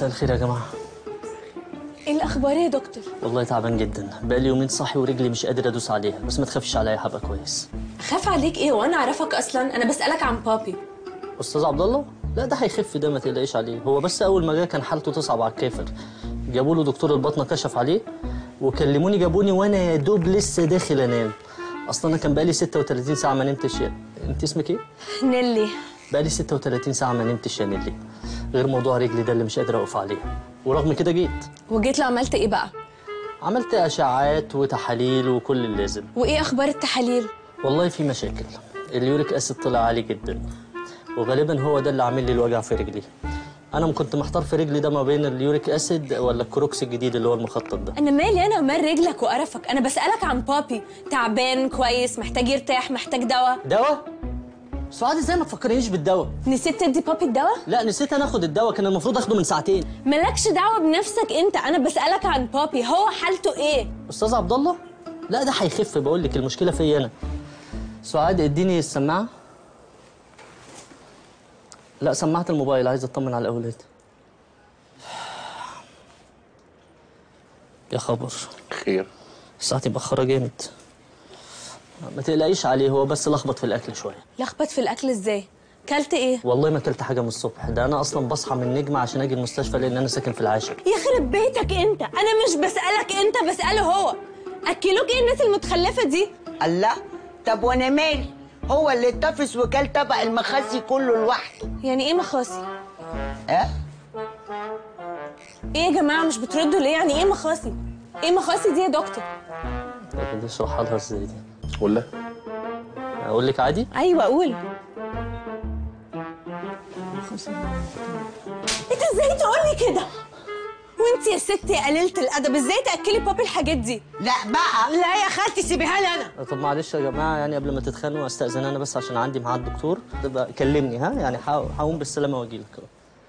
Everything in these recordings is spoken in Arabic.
مساء الخير يا جماعة. ايه الاخبار يا دكتور؟ والله تعبان جدا، بقالي يومين صاحي ورجلي مش قادر ادوس عليها، بس ما تخافيش عليا هبقى كويس. اخاف عليك ايه وانا اعرفك اصلا؟ انا بسالك عن بابي. استاذ عبد الله؟ لا ده هيخف، ده ما تقلقيش عليه، هو بس اول ما جه كان حالته تصعب على الكافر. جابوا له دكتور الباطنه كشف عليه وكلموني جابوني وانا يا دوب لسه داخل انام. اصلا انا كان بقالي 36 ساعه ما نمتش. انت اسمك ايه؟ نيلي. بقالي 36 ساعه ما نمتش يا نيلي، غير موضوع رجلي ده اللي مش قادر اقف عليه، ورغم كده جيت. وجيت له عملت ايه بقى؟ عملت اشعاعات وتحاليل وكل اللازم. وايه اخبار التحاليل؟ والله في مشاكل، اليوريك اسيد طلع عالي جدا، وغالبا هو ده اللي عامل لي الوجع في رجلي. انا كنت محتار في رجلي ده ما بين اليوريك اسيد ولا الكروكس الجديد اللي هو المخطط ده. انا مالي انا ومال رجلك وقرفك؟ انا بسالك عن بابي، تعبان كويس، محتاج يرتاح، محتاج دواء. دواء؟ سعاد ازاي ما تفكرنيش بالدواء؟ نسيت تدي بابي الدواء؟ لا نسيت انا اخد الدواء، كان المفروض اخده من ساعتين. مالكش دعوه بنفسك انت، انا بسالك عن بابي، هو حالته ايه؟ استاذ عبد الله؟ لا ده هيخف، بقول لك المشكله فيا انا. سعاد اديني السماعه. لا سماعه الموبايل، عايز اطمن على الاولاد. يا خبر. خير. الساعه متاخره جامد. ما تقلقيش عليه، هو بس لخبط في الاكل شويه. لخبط في الاكل ازاي؟ كلت ايه؟ والله ما كلت حاجه من الصبح، ده انا اصلا بصحى من النجمه عشان اجي المستشفى لان انا ساكن في العاشر. يخرب بيتك انت، انا مش بسالك انت، بساله هو. اكلوك ايه الناس المتخلفه دي؟ الله، طب وانا مالي؟ هو اللي اتفس وكل طبق المخاسي كله لوحده. يعني ايه مخاصي؟ اه؟ ايه يا جماعه مش بتردوا ليه؟ يعني ايه مخاصي؟ ايه مخاصي دي يا دكتور؟ طب اشرحها لها ازاي دي؟ ولا اقول لك عادي؟ ايوه قول. انت ازاي تقولي كده؟ وانت يا ستي يا قليله الادب ازاي تاكلي بابي الحاجات دي؟ لا بقى. لا يا خالتي سيبيها لي انا. طب معلش يا جماعه، يعني قبل ما تتخانقوا استاذن انا بس عشان عندي ميعاد دكتور، تبقى كلمني ها، يعني هقوم بالسلامه واجي لك.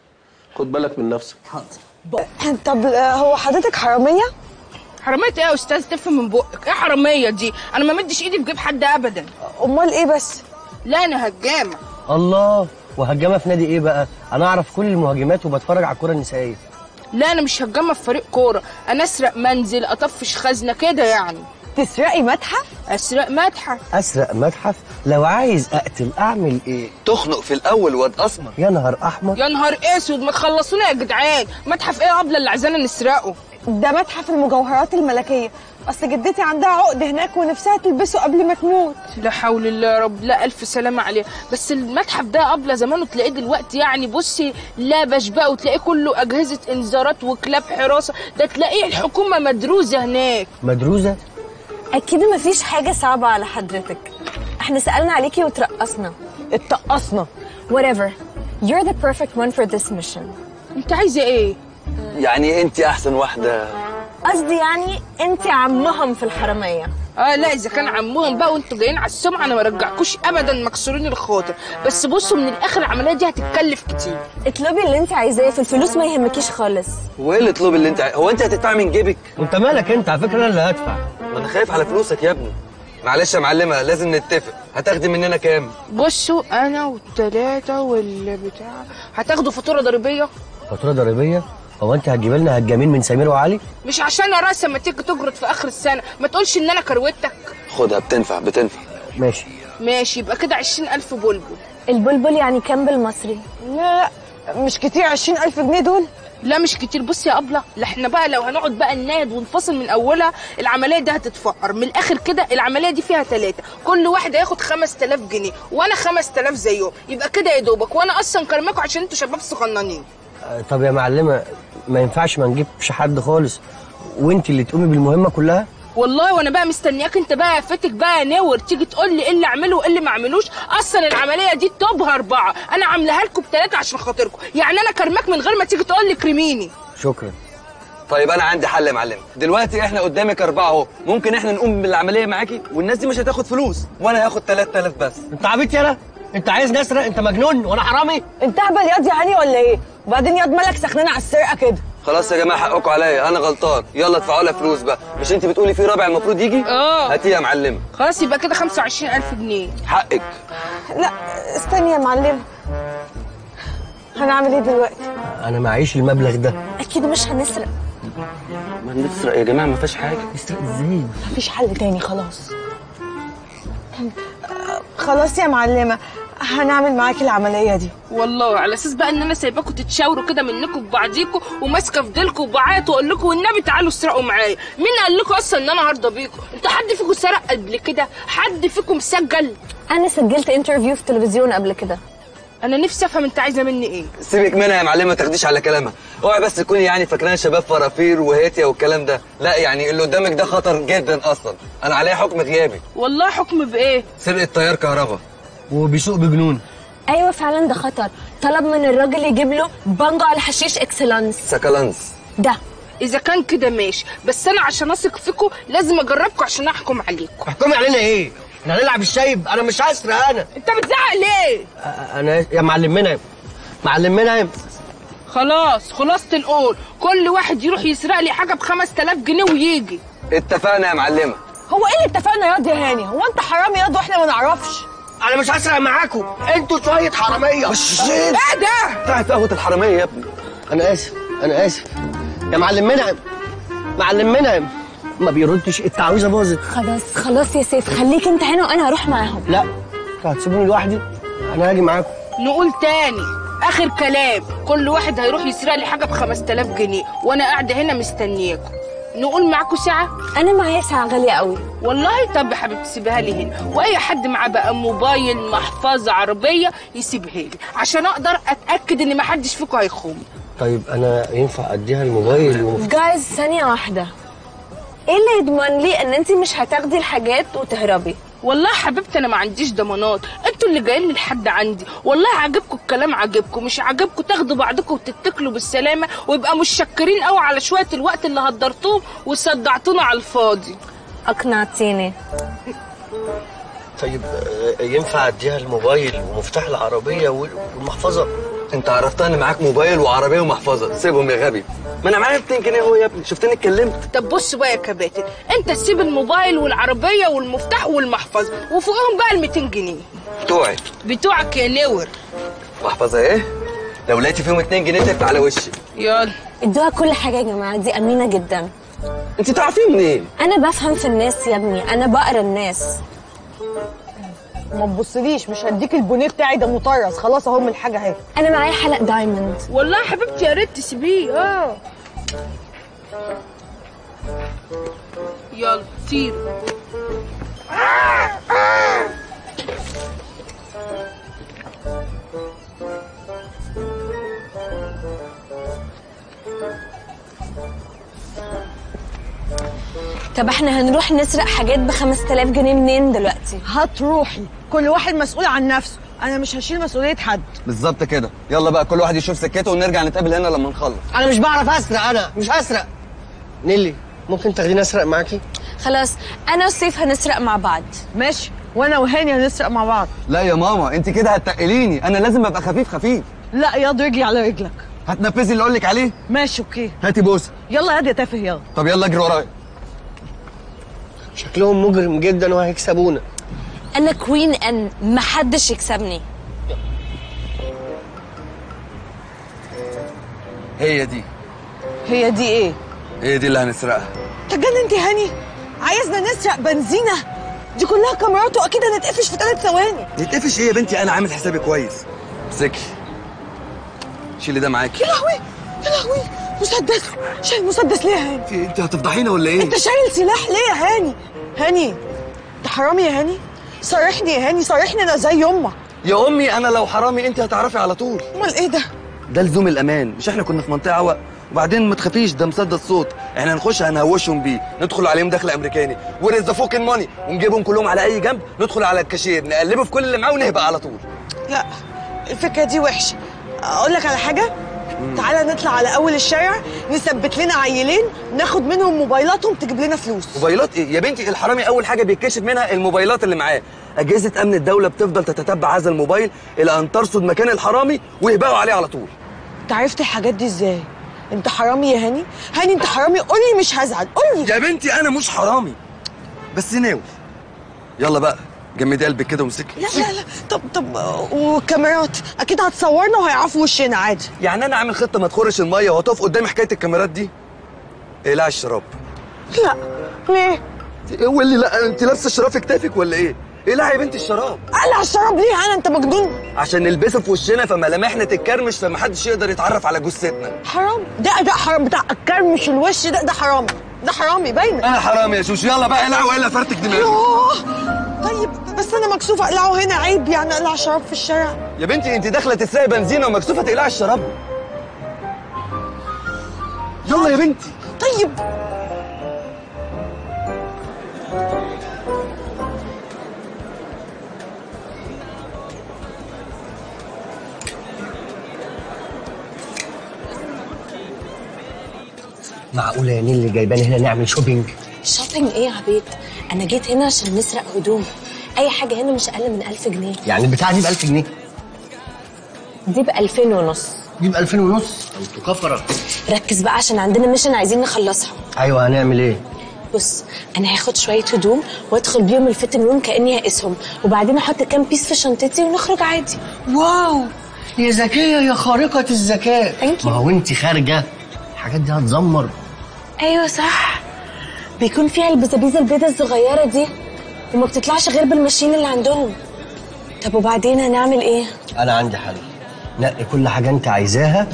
خد بالك من نفسك. حاضر. طب هو حضرتك حراميه؟ حرامية ايه يا استاذ؟ تفهم من بقك، ايه حرامية دي؟ انا ما مدش ايدي في جيب حد ابدا. امال ايه بس؟ لا انا هجامة. الله، وهجامة في نادي ايه بقى؟ انا اعرف كل المهاجمات وبتفرج على الكرة النسائية. لا انا مش هجامة في فريق كورة، انا اسرق منزل، اطفش خزنة كده يعني. تسرقي متحف؟ اسرق متحف. اسرق متحف؟ لو عايز اقتل اعمل ايه؟ تخنق في الاول واد اسمر. يا نهار احمر. يا نهار اسود، ما تخلصونا يا جدعان. متحف ايه قبل اللي عايزانا نسرقه؟ ده متحف المجوهرات الملكيه، اصل جدتي عندها عقد هناك ونفسها تلبسه قبل ما تموت. لا حول الله يا رب، لا الف سلامه عليه. بس المتحف ده قبل زمانه تلاقيه دلوقتي يعني بصي لابش بقى، وتلاقيه كله اجهزه انذارات وكلاب حراسه، ده تلاقيه الحكومه مدروسه هناك. مدروسه؟ اكيد مفيش حاجه صعبه على حضرتك، احنا سالنا عليكي وترقصنا. اتقصنا. whatever you're the perfect one for this mission. انت عايزه ايه؟ يعني انت احسن واحده. قصدي يعني انت عمهم في الحراميه. لا اذا كان عمهم بقى وانتوا جايين على السمعه انا ما رجعكوش ابدا، مكسورين الخاطر. بس بصوا من الاخر العمليه دي هتتكلف كتير. اطلبي اللي انت عايزاه، في الفلوس ما يهمكيش خالص. وايه اللي اطلب اللي انت هو انت هتدفع من جيبك؟ وانت مالك انت؟ على فكره انا اللي هدفع. وانا خايف على فلوسك يا ابني. معلش يا معلمه لازم نتفق، هتاخدي مننا كام؟ بصوا انا والتلاته والبتاع هتاخدوا فاتوره ضريبيه. فاتوره ضريبيه؟ هو انت هتجيب لنا هجامين من سمير وعلي؟ مش عشان راسا ما تيجي تجرد في اخر السنه ما تقولش ان انا كروتك. خدها بتنفع. ماشي ماشي، يبقى كده 20,000 بلبل. البلبل يعني كام بالمصري؟ لا مش كتير 20,000 جنيه دول. لا مش كتير. بصي يا ابله، لا احنا بقى لو هنقعد بقى نناد ونفصل من اولها العمليه دي هتتفقر من الاخر كده. العمليه دي فيها 3، كل واحد هياخد 5000 جنيه وانا 5000 زيهم، يبقى كده يا دوبك. وانا اصلا كرماكم عشان انتوا شباب صغننين. طب يا معلمه ما ينفعش ما نجيبش حد خالص وانت اللي تقومي بالمهمه كلها؟ والله وانا بقى مستنياك انت بقى فتك بقى نور تيجي تقول لي ايه اللي اعمله وايه اللي ما اعملوش. اصلا العمليه دي توبها 4، انا عاملاها لكم ب3 عشان خاطركم، يعني انا كرماك من غير ما تيجي تقول لي كريميني. شكرا. طيب انا عندي حل يا معلم، دلوقتي احنا قدامك 4 اهو، ممكن احنا نقوم بالعمليه معاكي والناس دي مش هتاخد فلوس وانا هاخد 3000 بس. انت عبيط يالا؟ انت عايز نسرق؟ انت مجنون وانا حرامي؟ انت هبل ياض يا هاني ولا ايه؟ وبعدين ياض مالك سخنان على السرقه كده؟ خلاص يا جماعه حقكم عليا، انا غلطان. يلا ادفعوا لها فلوس بقى. مش انت بتقولي في رابع المفروض يجي؟ هاتيه يا معلمه. خلاص يبقى كده 25,000 جنيه حقك. لا استني يا معلم، هنعمل ايه دلوقتي؟ انا معيش المبلغ ده. اكيد مش هنسرق. ما نسرق يا جماعه، ما فيهاش حاجه. نسرق ازاي؟ مفيش حل تاني خلاص. خلاص يا معلمة، هنعمل معاكي العملية دي. والله على اساس بقى ان انا سايباكم تتشاوروا كده منكم ببعضيكم وماسكه في ديلكم وبعيط واقول لكم والنبي تعالوا اسرقوا معايا. مين قال لكم اصلا ان انا هرضى بيكم؟ انتوا حد فيكم سرق قبل كده؟ حد فيكم سجل؟ انا سجلت انترفيو في التلفزيون قبل كده. انا نفسي افهم انت عايزه مني ايه. سيبك منها يا معلمه، ما تاخديش على كلامها. اوعي بس تكوني يعني فاكران شباب فرافير وهيتيا والكلام ده. لا يعني اللي قدامك ده خطر جدا اصلا. انا عليه حكم غيابي. والله حكم بايه؟ سرقه تيار كهرباء وبيسوق بجنون. ايوه فعلا ده خطر. طلب من الراجل يجيب له بانجو على حشيش اكسلانس. سكالانس ده اذا كان كده ماشي، بس انا عشان اثق فيكم لازم اجربكم عشان احكم عليكم. احكمي علينا ايه؟ احنا هنلعب الشايب؟ انا مش هسرق انا. انت بتزعق ليه؟ انا يا معلم منعم، معلم منعم. خلاص خلاصة القول، كل واحد يروح يسرق لي حاجه ب5000 جنيه ويجي. اتفقنا يا معلمه. هو ايه اللي اتفقنا ياض يا هاني؟ هو انت حرامي ياض واحنا ما نعرفش؟ انا مش هسرق معاكم، انتوا شويه حراميه. ايه ده؟ بتاعت قهوه الحراميه يا ابني. انا اسف، انا اسف يا معلم منعم. معلم منعم ما بيردش، التعويذه باظت. خلاص يا سيف، خليك انت هنا وانا هروح معاهم. لا، هتسيبوني لوحدي؟ انا هاجي معاكم. نقول تاني اخر كلام، كل واحد هيروح يسرق لي حاجه ب5000 جنيه وانا قاعده هنا مستنياكم. نقول معاكم ساعه؟ انا معايا ساعه غاليه قوي. والله طب يا حبيبتي سيبها لي هنا، واي حد معاه بقى موبايل محفظه عربيه يسيبها لي عشان اقدر اتاكد ان ما حدش فيكم هيخون. طيب انا ينفع اديها الموبايل جايز ثانيه واحده، ايه اللي يضمن لي ان انت مش هتاخدي الحاجات وتهربي؟ والله يا حبيبتي انا ما عنديش ضمانات، انتوا اللي جايين لي لحد عندي. والله عاجبكم الكلام عاجبكم، مش عاجبكم تاخدوا بعضكم وتتكلوا بالسلامه ويبقى مش شاكرين قوي على شويه الوقت اللي هدرتوهم وصدعتونا على الفاضي. اقنعتيني. طيب ينفع اديها الموبايل ومفتاح العربيه والمحفظه؟ انت عرفتها ان معاك موبايل وعربيه ومحفظه، سيبهم يا غبي. ما انا معايا 200 جنيه اهو يا ابني، شفتني اتكلمت. طب بص بقى يا كباتن، انت تسيب الموبايل والعربيه والمفتاح والمحفظه وفوقهم بقى ال200 جنيه بتوعك يا نور. محفظه ايه؟ لو لقيتي فيهم 2 جنيه تقف على وشي. يلا ادوها كل حاجه يا جماعه، دي امينه جدا. انت تعرفيه منين؟ انا بفهم في الناس يا ابني، انا بقرا الناس. ما تبصليش، مش هديك البونيه بتاعي ده مطرز، خلاص اهو من الحاجه اهي. انا معايا حلق دايموند. والله يا حبيبتي يا ريت تسيبيه. يلا طير. طب احنا هنروح نسرق حاجات ب5000 جنيه منين دلوقتي؟ هتروحي، كل واحد مسؤول عن نفسه، انا مش هشيل مسؤوليه حد. بالظبط كده. يلا بقى كل واحد يشوف سكته ونرجع نتقابل هنا لما نخلص. انا مش بعرف اسرق، انا مش هسرق. نيلي ممكن تاخديني اسرق معاكي؟ خلاص انا وسيف هنسرق مع بعض. ماشي، وانا وهاني هنسرق مع بعض. لا يا ماما انت كده هتتقليني، انا لازم ابقى خفيف خفيف. لا ياض، رجلي على رجلك. هتنفذي اللي اقول لك عليه؟ ماشي اوكي. هاتي بوسه. يلا ياض يا تافه يلا. طب يلا اجري ورايا. شكلهم مجرم جدا وهيكسبونا. انا كوين ان محدش يكسبني. هي دي ايه؟ هي دي اللي هنسرقها. تجننت يا هاني؟ عايزنا نسرق بنزينه؟ دي كلها كاميرات واكيد هنتقفش في 3 ثواني. نتقفش ايه يا بنتي؟ انا عامل حسابي كويس. امسكي، شيلي ده معاكي. يا لهوي يا لهوي، مسدس. شايل مسدس ليه يا هاني؟ انت هتفضحينا ولا ايه؟ انت شايل سلاح ليه يا هاني؟ هاني انت حرامي يا هاني؟ صارحني يا هاني، صارحني، انا زي امك. يا امي انا لو حرامي انت هتعرفي على طول. امال ايه ده؟ ده لزوم الامان، مش احنا كنا في منطقه عوق؟ وبعدين ما تخافيش، ده مسدس صوت، احنا هنخش هنهوشهم بيه، ندخل عليهم دخل امريكاني وريز ذا فوكن ماني ونجيبهم كلهم على اي جنب، ندخل على الكاشير نقلبه في كل اللي معاه ونهبق على طول. لا الفكره دي وحشه. اقول لك على حاجه، تعالى نطلع على اول الشارع نثبت لنا عيلين ناخد منهم موبايلاتهم تجيب لنا فلوس. موبايلات ايه يا بنتي؟ الحرامي اول حاجه بيتكشف منها الموبايلات اللي معاه. اجهزه امن الدوله بتفضل تتتبع هذا الموبايل الى ان ترصد مكان الحرامي ويهبقوا عليه على طول. انت عرفت الحاجات دي ازاي؟ انت حرامي يا هاني؟ هاني انت حرامي، قولي مش هزعل، قولي. يا بنتي انا مش حرامي بس ناوي. يلا بقى جمدي قلبك كده وامسكي. لا لا لا، طب والكاميرات اكيد هتصورنا وهيعرفوا وشنا عادي. يعني انا عامل خطه ما تخرش الميه وهتقف قدامي حكايه الكاميرات دي؟ اقلعي الشراب. لا ليه؟ واللي لا انت لابسه الشراب في كتافك ولا ايه؟ اقلعي يا بنتي الشراب. قلع الشراب ليه انا؟ انت مجنون؟ عشان نلبسه في وشنا فملامحنا تتكرمش فمحدش يقدر يتعرف على جثتنا. حرام، ده حرام بتاع الكرمش الوش ده حرامي، ده حرامي باينه. انا حرامي يا شوشو، يلا بقى اقلعوا والا فرتك دماغي. يوه طيب بس انا مكسوفه اقلعه هنا، عيب يعني اقلع شراب في الشارع؟ يا بنتي انت داخله تسرقي بنزينه ومكسوفه تقلعي الشراب. يلا يا بنتي. طيب معقوله يا نيل اللي جايبانا هنا نعمل شوبينج؟ شوبينج ايه يا عبيد؟ انا جيت هنا عشان نسرق هدوم. اي حاجه هنا مش اقل من 1000 جنيه. يعني البتاعه دي ب 1000 جنيه؟ دي ب 2500. دي ب 2500 او كفره. ركز بقى عشان عندنا ميشن عايزين نخلصها. ايوه هنعمل ايه؟ بص انا هاخد شويه هدوم وادخل بيهم الفيتنج روم كاني هقيسهم، وبعدين احط كام بيس في شنطتي ونخرج عادي. واو يا ذكيه يا خارقه الذكاء. Thank you. ما هو انت خارجه الحاجات دي هتزمر. ايوه صح، بيكون فيها البزابيز البيضه الصغيره دي وما بتطلعش غير بالماشين اللي عندهم. طب وبعدين هنعمل ايه؟ انا عندي حل، نقي كل حاجه انت عايزاها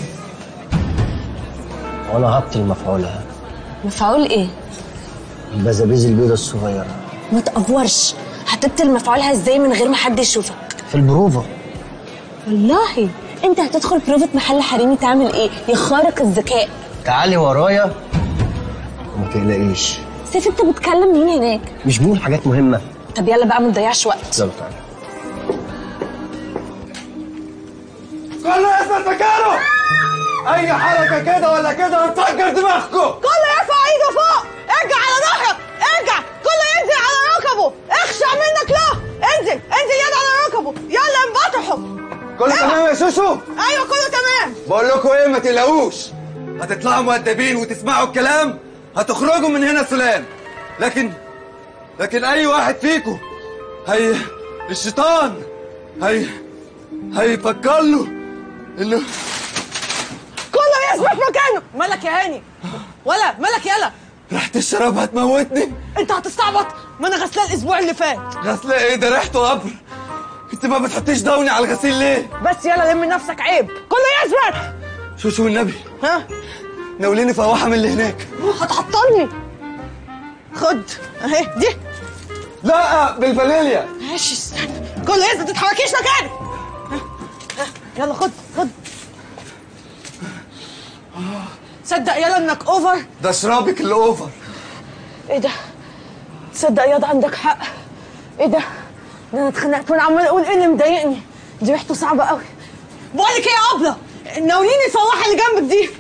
وانا هبطل مفعولها. مفعول ايه؟ البزابيز البيضه الصغيره. ما تقفورش، هتبطل مفعولها ازاي من غير ما حد يشوفك؟ في البروفه. والله انت هتدخل بروفة محل حريمي تعمل ايه يا خارق الذكاء؟ تعالي ورايا وما تقلقيش. سيف انت بتكلم مين هناك؟ مش بقول حاجات مهمه. طب يلا بقى ما نضيعش وقت. يلا تعالى. كله يثبت مكانه. اي حركه كده ولا كده هنفجر دماغكم. كله يرفع ايده فوق، ارجع على ظهرك، ارجع، كله ينزل على ركبه، اخشع منك لا، انزل يد على ركبه، يلا انبطحوا. كله تمام يا شوشو؟ ايوه كله تمام. بقول لكم ايه، ما تقلقوش، هتطلعوا مؤدبين وتسمعوا الكلام، هتخرجوا من هنا سلام. لكن اي واحد فيكم الشيطان هيفكر له انه كله يثبت مكانه. مالك يا هاني؟ ولا مالك يلا؟ ريحة الشراب هتموتني. انت هتستعبط؟ ما انا غسلاه الاسبوع اللي فات. غسله ايه ده؟ ريحته قبر. انت ما بتحطيش دوني على الغسيل ليه؟ بس يلا لم نفسك، عيب. كله يثبت. شو النبي، ها ناوليني فواحه من اللي هناك. هتعطلني. خد اهي دي. لا بالفانيليا. ماشي استنى، كله يثبت، ما تتحركيش مكانك. يلا خد. تصدق يلا انك اوفر؟ ده شرابك اللي اوفر. ايه ده؟ تصدق ياض عندك حق. ايه ده انا اتخنقت وانا عمال اقول ايه اللي مضايقني. دي ريحته صعبه قوي. بقول لك ايه يا ابله، ناوليني الفواحه اللي جنبك دي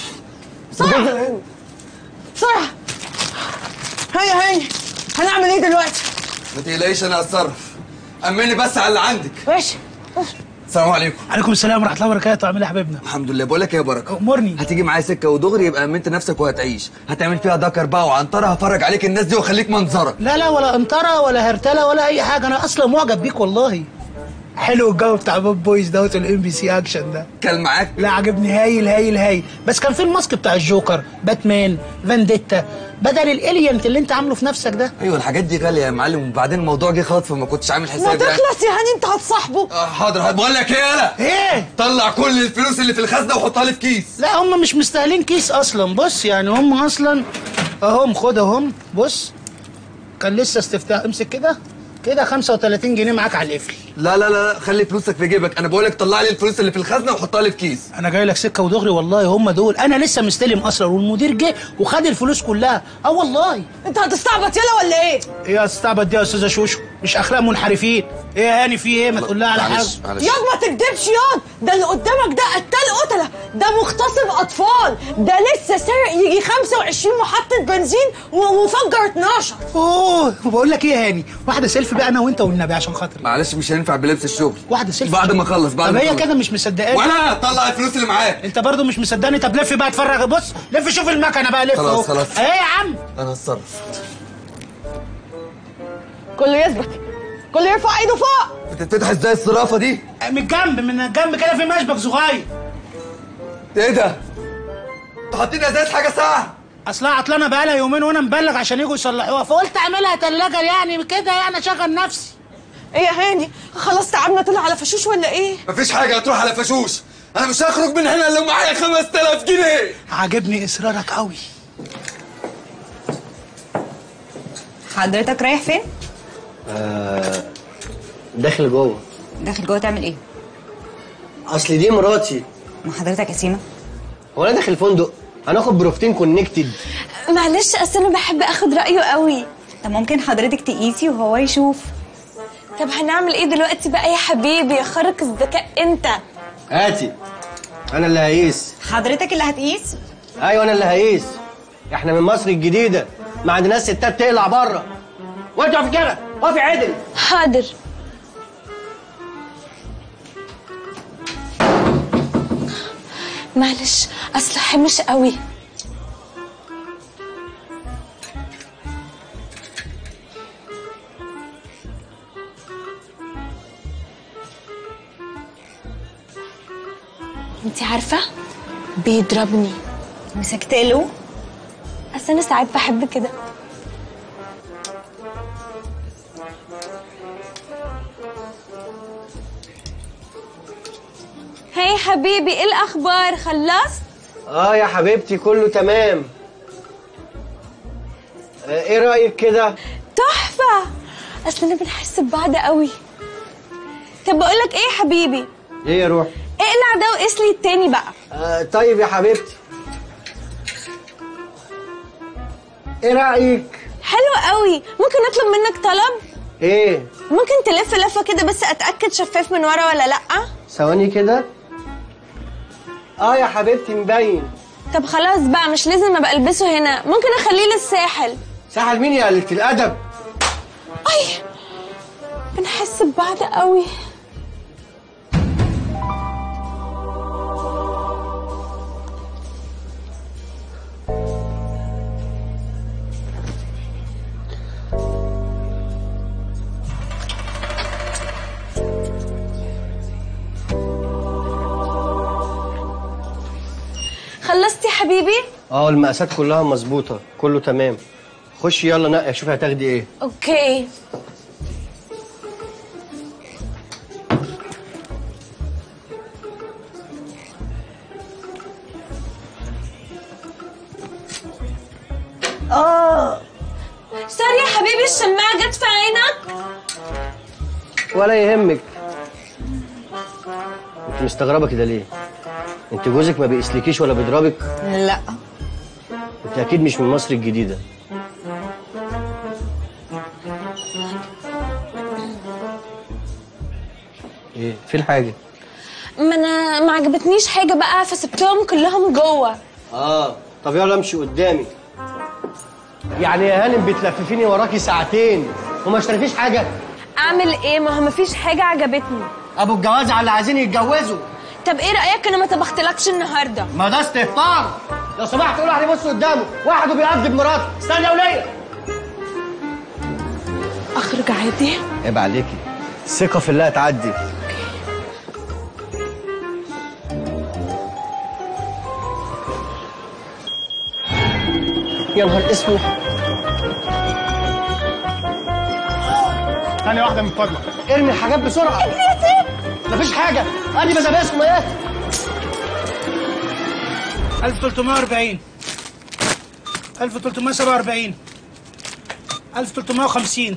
بسرعه. هيا هنعمل ايه دلوقتي؟ ما تقلقيش انا هتصرف، امني بس على اللي عندك. ماشي. السلام عليكم. عليكم السلام ورحمه الله وبركاته. عامل ايه يا حبيبنا؟ الحمد لله. بقول لك ايه يا بركه، امرني. هتيجي معايا سكه ودغري يبقى امنت نفسك وهتعيش. هتعمل فيها دكر بقى وعنطره، هفرج عليك الناس دي واخليك منظره. لا ولا انطره ولا هرتله ولا اي حاجه، انا اصلا معجب بيك والله. حلو الجو بتاع بوب بويز دوت والام بي سي اكشن ده. كان معاك؟ لا عجبني، هايل. بس كان في الماسك بتاع الجوكر، باتمان، فانديتا، بدل الالينت اللي انت عامله في نفسك ده. ايوه الحاجات دي غاليه يا معلم، وبعدين الموضوع جه خاطف فما كنتش عامل حسابي. ما تخلص يا هاني، انت هتصاحبه. حاضر. بقول لك ايه يالا؟ ايه؟ طلع كل الفلوس اللي في الخزنه وحطها لي في كيس. لا هم مش مستاهلين كيس اصلا. بص يعني هم اصلا اهم، خد اهم. بص كان لسه استفتاء، امسك كده 35 جنيه معاك على القفل. لا خلي فلوسك في جيبك. انا بقول لك طلع لي الفلوس اللي في الخزنه وحطها لي في كيس. انا جاي لك سكه ودغري والله، هم دول. انا لسه مستلم اصلا والمدير جه وخد الفلوس كلها. والله. انت هتستعبط يلا ولا ايه؟ ايه يا استعبط دي يا استاذه شوشو؟ مش اخلاق منحرفين. ايه يا هاني في ايه؟ ما تقول لها على حاجه. ياض ما تكدبش ياض، ده اللي قدامك ده قتال قتله، ده مغتصب اطفال، ده لسه سارق يجي 25 محطه بنزين وفجر 12. اوه بقول لك ايه يا هاني، واحده سيلفي بقى انا وانت والنبي عشان خاطري. معلش مش هينفع بلبس الشغل. واحده سيلفي بعد ما اخلص. طب هي كده مش مصدقاني. ولا طلع الفلوس اللي معاك. انت برضو مش مصدقني. طب لف بقى اتفرج. بص لف شوف المكنه بقى، لف اهو. خلاص ايه يا عم؟ انا هتصرف. كله يثبت. كله يرفع ايده فوق. بتتفتح ازاي الصرافه دي؟ من الجنب كده في مشبك صغير. ايه ده؟ انتوا حاطين ازاز حاجه ساعه؟ اصلها عطلانه بقالها يومين وانا مبلغ عشان يجوا يصلحوها، فقلت اعملها تلاجه يعني كده يعني اشغل نفسي. ايه يا هاني؟ خلاص تعبنا طلع على فشوش ولا ايه؟ مفيش حاجه هتروح على فشوش. انا مش هخرج من هنا الا معايا 5000 جنيه. عاجبني اصرارك قوي. حضرتك رايح فين؟ داخل جوه. داخل جوه تعمل ايه؟ اصل دي مراتي. ما حضرتك قسيمه؟ هو انا داخل فندق هناخد بروفتين كونكتد. معلش اصل انا بحب اخد رايه قوي. طب ممكن حضرتك تقيسي وهو يشوف. طب هنعمل ايه دلوقتي بقى يا حبيبي يا خارق الذكاء انت؟ هاتي. انا اللي هقيس. حضرتك اللي هتقيس؟ ايوه انا اللي هقيس. احنا من مصر الجديده، ما عندناش ستات تقلع بره. وانت اقفي كده، اقفي عدل. حاضر. معلش اصل حمش قوي. انتي عارفه بيضربني. مسكتله؟ اصل انا ساعات بحب كده. هاي حبيبي ايه الاخبار؟ خلصت؟ يا حبيبتي كله تمام. ايه رايك كده؟ تحفه. اصل انا بنحس ببعض قوي. طب بقول لك ايه يا حبيبي؟ ايه يا روح؟ اقلع ده وقيس لي التاني بقى. طيب يا حبيبتي. ايه رايك؟ حلو قوي. ممكن اطلب منك طلب؟ ايه؟ ممكن تلف لفه كده بس اتاكد شفاف من ورا ولا لا؟ ثواني كده. يا حبيبتي مبين. طب خلاص بقى مش لازم ابقى البسه هنا، ممكن اخليه للساحل. ساحل مين يا قلة الادب؟ اي بنحس ببعض قوي. خلصتي يا حبيبي؟ المقاسات كلها مظبوطه، كله تمام. خشي يلا نقي شوفي هتاخدي ايه. اوكي. سوري يا حبيبي الشماعة جت في عينك؟ ولا يهمك. انت مستغربه كده ليه؟ انت جوزك ما بيقسلكيش ولا بيضربك؟ لا. انت اكيد مش من مصر الجديده. ايه فين حاجه؟ ما انا ما عجبتنيش حاجة بقى فسبتهم كلهم جوه. طب يلا امشي قدامي. يعني يا هانم بتلففيني وراكي ساعتين وما اشتريتيش حاجه؟ اعمل ايه؟ ما هو مفيش حاجة عجبتني. ابو الجواز على اللي عايزين يتجوزوا. طب ايه رأيك انا ما طبختلكش النهارده؟ ما ده استهتار. لو سمحت قول عليه بص قدامه، واحد وبيأدب مراته. استنى يا وليه. اخرج عادي؟ عيب عليكي. الثقة في الله تعدي. يا نهار اسود. ثانية واحدة من فضلك. ارمي الحاجات بسرعة. اجري يا سيف. مفيش حاجة. ادي بزباسكم ايه؟ 1340 1347 1350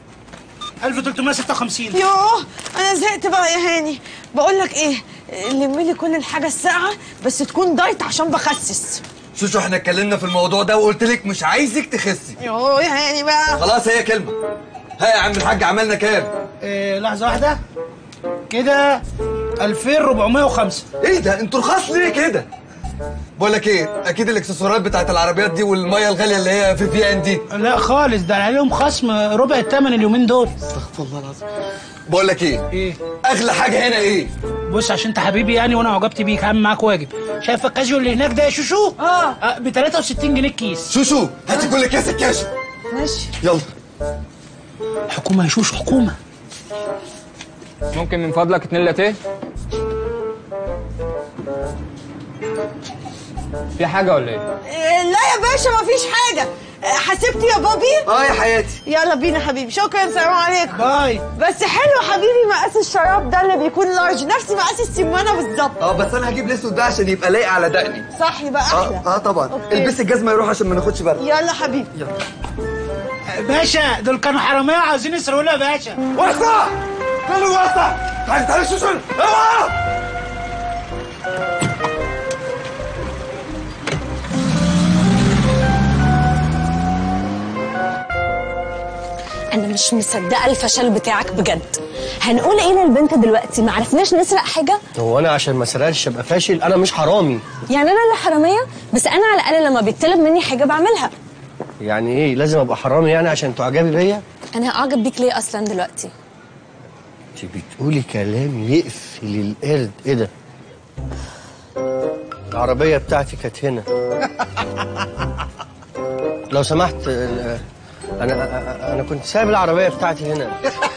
1356. يوه انا زهقت بقى يا هاني. بقول لك ايه، لمي لي كل الحاجه الساقعه بس تكون دايت عشان بخسس. شوشو احنا اتكلمنا في الموضوع ده وقلت لك مش عايزك تخسي. يوه يا هاني بقى. خلاص هي كلمه. ها يا عم الحاج عملنا كام؟ لحظة واحدة كده 2405. ايه ده انتوا رخاص ليه كده؟ بقول لك ايه، اكيد الاكسسوارات بتاعت العربيات دي والميه الغاليه اللي هي في ان دي. لا خالص، ده عليهم خصم ربع الثمن اليومين دول. استغفر الله العظيم. بقول لك ايه اغلى حاجه هنا ايه؟ بص عشان انت حبيبي يعني وانا عجبت بيك هعمل معاك واجب. شايف الكاجيو اللي هناك ده يا شوشو؟ ب 63 جنيه الكيس. شوشو هاتي كل كيس الكاجيو. ماشي يلا. حكومه يا شوشو حكومه. ممكن من فضلك 2 لاتيه؟ في حاجة ولا ايه؟ لا يا باشا مفيش حاجة. حسبتي يا بابي؟ يا حياتي. يلا بينا حبيبي. شكرا. سلام عليكم. باي. بس حلو حبيبي مقاس الشراب ده اللي بيكون لارج، نفس مقاس السمانة بالظبط. بس انا هجيب الاسود ده عشان يبقى لايق على دقني. صح يبقى احلى. طبعا. أوكي. البسي الجزمه يروح عشان ما ناخدش برد. يلا حبيبي. يلا. باشا دول كانوا حراميه عاوزين يسرقونا يا باشا. واسطه. كله واسطه. تعالي شوشن. اوعى. انا مش مصدقه الفشل بتاعك بجد. هنقول ايه للبنت دلوقتي؟ ما عرفناش نسرق حاجه؟ هو انا عشان ما سرقش ابقى فاشل؟ انا مش حرامي. يعني انا اللي حراميه؟ بس انا على الاقل لما بيطلب مني حاجه بعملها. يعني ايه لازم ابقى حرامي يعني عشان تعجبي بيا؟ انا اعجب بيك ليه اصلا دلوقتي؟ انت بتقولي كلام يقفل القرد. ايه ده؟ العربيه بتاعتي كانت هنا. لو سمحت انا كنت سايب العربيه بتاعتي هنا.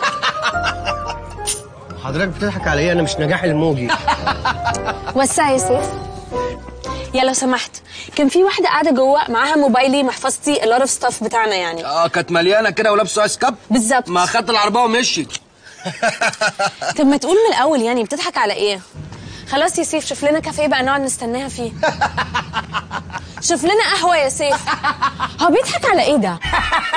حضرتك بتضحك عليا؟ انا مش نجاح الموجي. وسع يا سيف. يا لو سمحت، كان في واحده قاعده جوه معاها موبايلي محفظتي اللارف ستاف بتاعنا يعني. كانت مليانه كده ولابسه ايس كاب. بالظبط. ما خدت العربيه ومشي. طب ما تقول من الاول يعني بتضحك على ايه؟ خلاص يا سيف شوف لنا كافيه بقى نقعد نستناها فيه. شوف لنا قهوه يا سيف. هو بيضحك على ايه ده؟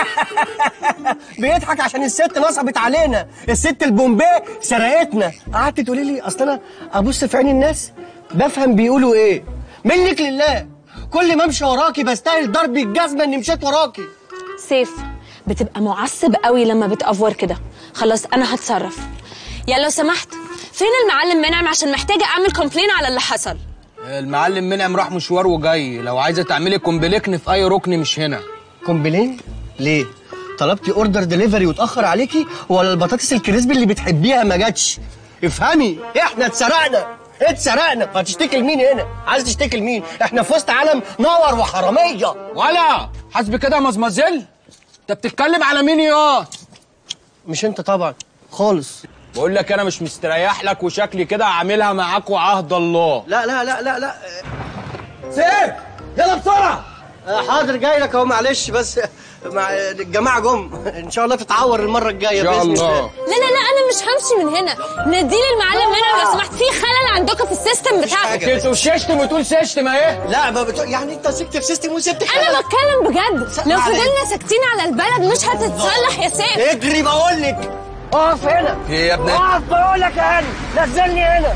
بيضحك عشان الست نصبت علينا، الست البومبيه سرقتنا. قعدت تقولي لي اصل انا ابص في عين الناس بفهم بيقولوا ايه. منك لله كل ما امشي وراكي بستاهل ضرب الجزمه اني مشيت وراكي. سيف بتبقى معصب قوي لما بتأفور كده. خلاص انا هتصرف. يا لو سمحت فين المعلم منعم عشان محتاجه اعمل كومبلين على اللي حصل؟ المعلم منعم راح مشوار وجاي، لو عايزه تعملي كومبليكن في اي ركن مش هنا. كومبلين؟ ليه؟ طلبتي اوردر دليفري واتاخر عليكي ولا البطاطس الكريسبي اللي بتحبيها ما جاتش؟ افهمي احنا اتسرقنا. هتشتكي لمين هنا؟ عايز تشتكي لمين؟ احنا في وسط عالم نور وحراميه. ولا حسب كده يا مزمزل؟ انت بتتكلم على مين يا؟ مش انت طبعا خالص. بقول لك انا مش مستريح لك وشكلي كده عاملها معاك وعهد الله. لا لا لا لا لا. سيف يلا بسرعه. حاضر جاي لك اهو. معلش بس مع الجماعه جم. ان شاء الله تتعور المره الجايه ان شاء الله. لا لا لا انا مش همشي من هنا. نديلي المعلم منعم لو سمحت. في خلل عندكم في السيستم بتاعك. انتوا ششتم وتقول سيستم اهي. لا ما بتقول يعني انت سكت في سيستم وسبت انا بتكلم بجد. لو فضلنا ساكتين على البلد مش هتتصلح يا سيف. اجري بقول لك. اقف هنا. في ايه يا ابني؟ اقف بقول لك يا هاني. نزلني هنا.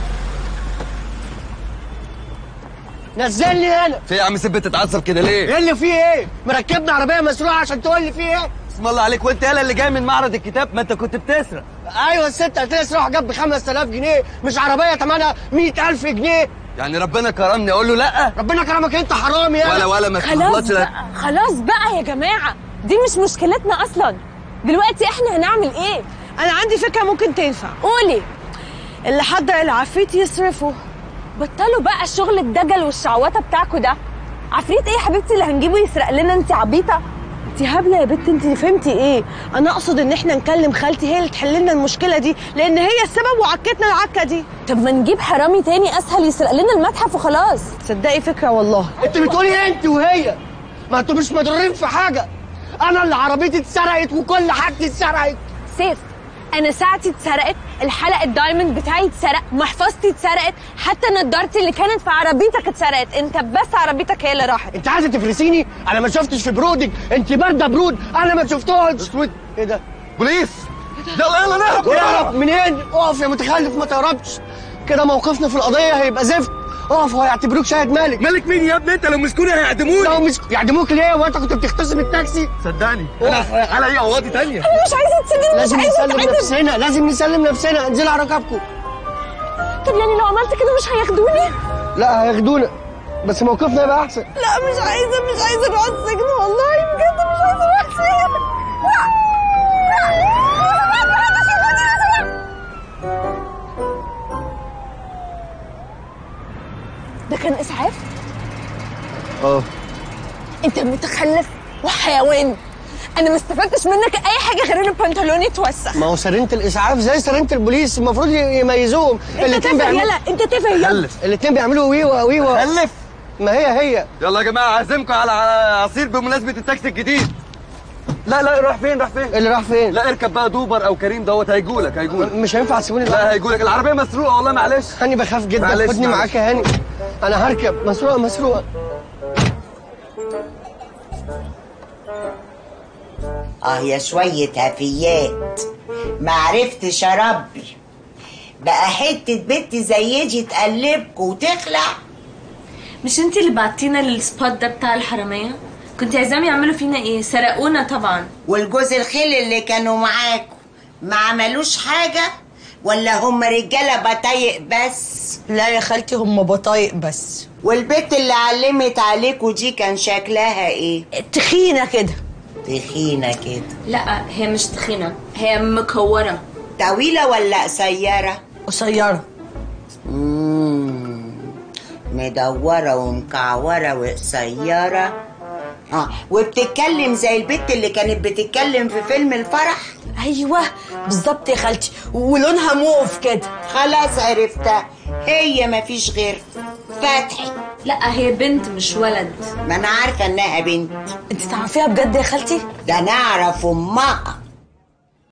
نزلني هنا. في يا عم سيف بتتعصب كده ليه؟ ايه اللي فيه ايه؟ مركبنا عربيه مسروقه عشان تقول لي فيه ايه؟ اسم الله عليك، وانت يالا اللي جاي من معرض الكتاب؟ ما انت كنت بتسرق. ايوه الست قالت لي اسرق جاب ب 5000 جنيه، مش عربيه ثمنها 100000 جنيه. يعني ربنا كرمني اقول له لا؟ ربنا كرمك انت حرامي يعني. ولا ما خلاص بقى خلاص بقى يا جماعه، دي مش مشكلتنا اصلا. دلوقتي احنا هنعمل ايه؟ انا عندي فكره ممكن تنفع. قولي. اللي حضر العفريت يصرفه. بطلوا بقى الشغل الدجل والشعوطه بتاعكوا ده. عفريت ايه يا حبيبتي اللي هنجيبه يسرق لنا؟ انت عبيطه. انت هبله يا بنت. انت فهمتي ايه؟ انا اقصد ان احنا نكلم خالتي هي اللي تحل لنا المشكله دي، لان هي السبب وعكتنا العكه دي. طب ما نجيب حرامي تاني اسهل يسرق لنا المتحف وخلاص. تصدقي فكره والله. انت بتقولي انت وهي، ما انتوا مش مضرورين في حاجه. انا اللي عربيتي اتسرقت وكل حاجتي اتسرقت. سيف انا ساعتي اتسرقت، الحلقه الدايموند بتاعي اتسرق، محفظتي اتسرقت، حتى نضارتي اللي كانت في عربيتك اتسرقت. انت بس عربيتك هي اللي راحت. انت عايزه تفرسيني؟ انا ما شفتش في برودك. انت بارده برود انا ما شفتهاش. ايه ده؟ بوليس. يلا نهرب. نهرب منين؟ اقف يا متخلف ما تهربش كده. موقفنا في القضيه هيبقى زفت. اقف وهيعتبروك شاهد مالك. مالك مين يا ابني؟ انت لو مسكوني هيعدموني. لو مش يعدموك ليه؟ وانت كنت بتختصم التاكسي؟ صدقني انا على ايه قواضي تانية. انا مش عايزه اتسجن. لازم نسلم نفسنا. لازم نسلم نفسنا. انزلوا على ركبكم. طب يعني لو عملت كده مش هياخدوني؟ لا هياخدونا بس موقفنا يبقى احسن. لا مش عايزه اروح السجن والله بجد مش عايزه اروح السجن. ده كان اسعاف؟ اه انت متخلف وحيوان. انا ما استفدتش منك اي حاجه غير ان بنطلوني اتوسخ. ما هو سرينة الاسعاف زي سرينة البوليس، المفروض يميزوهم. انت تافه يلا، انت تافه يلا. الاتنين بيعملوا ويوا ويوا. خلف. ما هي يلا يا جماعه اعزمكم على عصير بمناسبه التاكسي الجديد. لا راح فين؟ اللي راح فين؟ لا اركب بقى دوبر او كريم دوت، هيجولك. مش هينفع تسيبوني لا هيجولك، العربيه مسروقه والله معلش. هاني بخاف جدا، خدني معاك يا هاني. انا هركب. مسروقه. يا شوية هفيات، معرفتش اربي بقى حتة بنت زي دي تقلبكوا وتخلع. مش انت اللي بعتينا للسبوت ده بتاع الحراميه؟ كنت عايزاهم يعملوا فينا ايه؟ سرقونا طبعا. والجوز الخيل اللي كانوا معاكوا ما عملوش حاجة ولا هم رجالة بطايق بس؟ لا يا خالتي هم بطايق بس. والبنت اللي علمت عليكوا دي كان شكلها ايه؟ تخينة كده. تخينة كده؟ لا هي مش تخينة، هي مكورة. طويلة ولا قصيرة؟ قصيرة. مدورة ومكعورة وقصيرة. وبتتكلم زي البت اللي كانت بتتكلم في فيلم الفرح. ايوه بالظبط يا خالتي، ولونها موف كده. خلاص عرفتها، هي مفيش غير فتحي. لا هي بنت مش ولد. ما انا عارفه انها بنت. انت تعرفيها بجد يا خالتي؟ ده انا اعرف امها.